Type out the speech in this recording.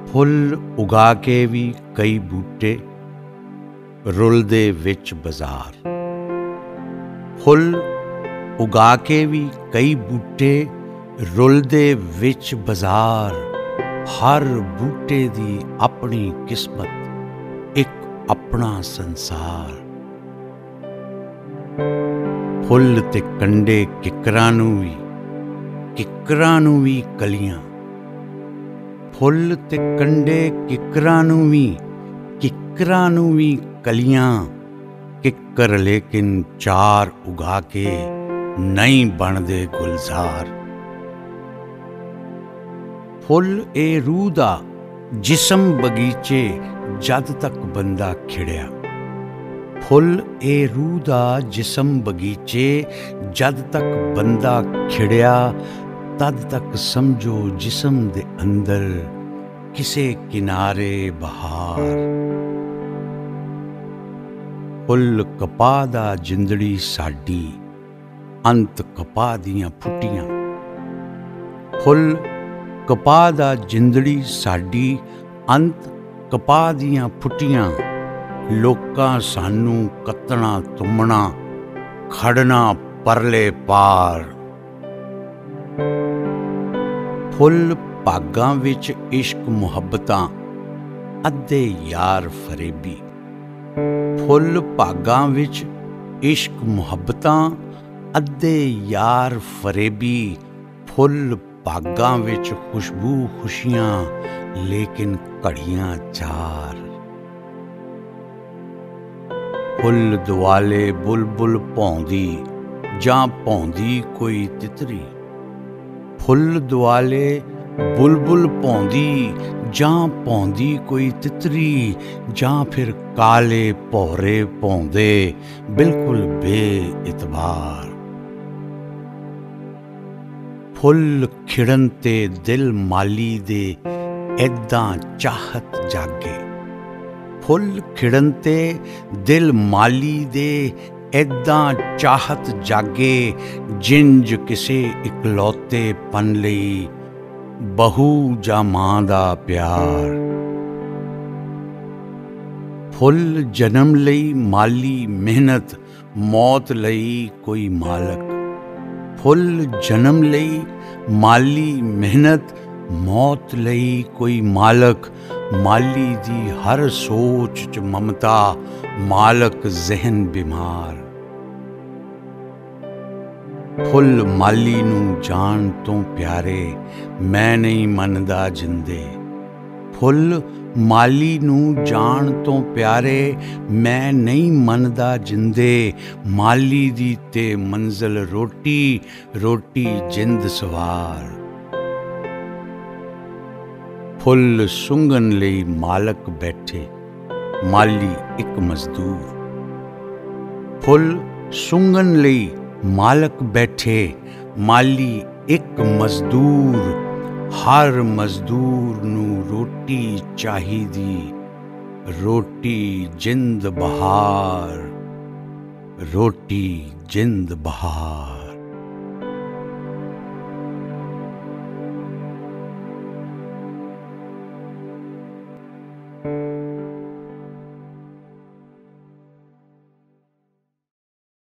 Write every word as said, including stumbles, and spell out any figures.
ਫੁੱਲ ਉਗਾ ਕੇ ਵੀ ਕਈ ਬੂਟੇ ਰੁਲਦੇ ਵਿੱਚ ਬਾਜ਼ਾਰ। ਫੁੱਲ ਉਗਾ ਕੇ ਵੀ ਕਈ ਬੂਟੇ ਰੁਲਦੇ ਵਿੱਚ ਬਾਜ਼ਾਰ। ਹਰ ਬੂਟੇ ਦੀ ਆਪਣੀ ਕਿਸਮਤ, ਇੱਕ ਆਪਣਾ ਸੰਸਾਰ। ਫੁੱਲ ਤੇ ਕੰਡੇ ਕਿੱਕਰਾਂ ਨੂੰ ਵੀ, ਕਿੱਕਰਾਂ ਨੂੰ ਵੀ ਕਲੀਆਂ। ਫੁੱਲ ਤੇ ਕੰਡੇ ਕਿੱਕਰਾਂ ਨੂੰ ਵੀ, ਕਿੱਕਰਾਂ ਨੂੰ ਵੀ ਕਲੀਆਂ। ਕਿੱਕਰ ਲੇਕਿਨ ਚਾਰ ਉਗਾ ਕੇ ਨਹੀਂ ਬਣਦੇ ਗੁਲਜ਼ਾਰ। ਫੁੱਲ ਏ ਰੂਹ ਦਾ ਜਿਸਮ ਬਗੀਚੇ ਜਦ ਤੱਕ ਬੰਦਾ ਖਿੜਿਆ। ਫੁੱਲ ਏ ਰੂਹ ਦਾ ਜਿਸਮ ਬਗੀਚੇ ਜਦ ਤੱਕ ਬੰਦਾ ਖਿੜਿਆ। ਤਦ ਤੱਕ ਸਮਝੋ ਜਿਸਮ ਦੇ ਅੰਦਰ ਕਿਸੇ ਕਿਨਾਰੇ ਬਹਾਰ। ਫੁੱਲ ਕਪਾਹ ਦਾ ਜਿੰਦੜੀ ਸਾਡੀ, ਅੰਤ ਕਪਾਹ ਦੀਆਂ ਫੁੱਟੀਆਂ। ਫੁੱਲ ਕਪਾਹ ਦਾ ਜਿੰਦੜੀ ਸਾਡੀ, ਅੰਤ ਕਪਾਹ ਦੀਆਂ ਫੁੱਟੀਆਂ। ਲੋਕਾਂ ਸਾਨੂੰ ਕੱਤਣਾ ਤੁੰਮਣਾ, ਖੜਨਾ ਪਰਲੇ ਪਾਰ। ਫੁੱਲ ਭਾਗਾਂ ਵਿੱਚ ਇਸ਼ਕ ਮੁਹੱਬਤਾਂ, ਅੱਧੇ ਯਾਰ ਫਰੇਬੀ। ਫੁੱਲ ਭਾਗਾਂ ਵਿੱਚ ਇਸ਼ਕ ਮੁਹੱਬਤਾਂ, ਅੱਧੇ ਯਾਰ ਫਰੇਬੀ। ਫੁੱਲ ਭਾਗਾਂ ਵਿੱਚ ਖੁਸ਼ਬੂ ਖੁਸ਼ੀਆਂ, ਲੇਕਿਨ ਘੜੀਆਂ ਚਾਰ। ਫੁੱਲ ਦੁਆਲੇ ਬੁਲਬੁਲ ਭੌਂਦੀ, ਜਾਂ ਭੌਂਦੀ ਕੋਈ ਤਿਤਰੀ। ਫੁੱਲ ਦੁਆਲੇ ਬੁਲਬੁਲ ਭੌਂਦੀ, ਜਾਂ ਭੌਂਦੀ ਕੋਈ ਤਿਤਰੀ। ਜਾਂ ਫਿਰ ਕਾਲੇ ਭੌਰੇ ਭੌਂਦੇ ਬਿਲਕੁਲ ਬੇ-ਇਤਬਾਰ। ਫੁੱਲ ਖਿੜਨ ਤੇ ਦਿਲ ਮਾਲੀ ਦੇ ਏਦਾਂ ਚਾਹਤ ਜਾਗੇ। ਫੁੱਲ ਖਿੜਨ ਤੇ ਦਿਲ ਮਾਲੀ ਦੇ ਏਦਾਂ ਚਾਹਤ ਜਾਗੇ। ਜਿੰਜ ਕਿਸੇ ਇਕਲੌਤੇ ਪਨ ਲਈ ਬਹੂ ਜਾਂ ਮਾਂ ਦਾ ਪਿਆਰ। ਫੁੱਲ ਜਨਮ ਲਈ ਮਾਲੀ ਮਿਹਨਤ, ਮੌਤ ਲਈ ਕੋਈ ਮਾਲਕ। ਫੁੱਲ ਜਨਮ ਲਈ ਮਾਲੀ ਮਿਹਨਤ, ਮੌਤ ਲਈ ਕੋਈ ਮਾਲਕ। ਮਾਲੀ ਦੀ ਹਰ ਸੋਚ 'ਚ ਮਮਤਾ, ਮਾਲਕ ਜ਼ਿਹਨ ਬਿਮਾਰ। ਫੁੱਲ ਮਾਲੀ ਨੂੰ ਜਾਣ ਤੋਂ ਪਿਆਰੇ, ਮੈਂ ਨਹੀਂ ਮੰਨਦਾ ਜਿੰਦੇ। ਫੁੱਲ ਮਾਲੀ ਨੂੰ ਜਾਣ ਤੋਂ ਪਿਆਰੇ, ਮੈਂ ਨਹੀਂ ਮੰਨਦਾ ਜਿੰਦੇ। ਮਾਲੀ ਦੀ ਤੇ ਮੰਜ਼ਿਲ ਰੋਟੀ, ਰੋਟੀ ਜਿੰਦ ਸਵਾਰ। ਫੁੱਲ ਸੁੰਘਣ ਲਈ ਮਾਲਕ ਬੈਠੇ, ਮਾਲੀ ਇੱਕ ਮਜ਼ਦੂਰ। ਫੁੱਲ ਸੁੰਘਣ ਲਈ ਮਾਲਕ ਬੈਠੇ, ਮਾਲੀ ਇੱਕ ਮਜ਼ਦੂਰ। ਹਰ ਮਜ਼ਦੂਰ ਨੂੰ ਰੋਟੀ ਚਾਹੀਦੀ, ਰੋਟੀ ਜਿੰਦ ਬਹਾਰ, ਰੋਟੀ ਜਿੰਦ ਬਹਾਰ।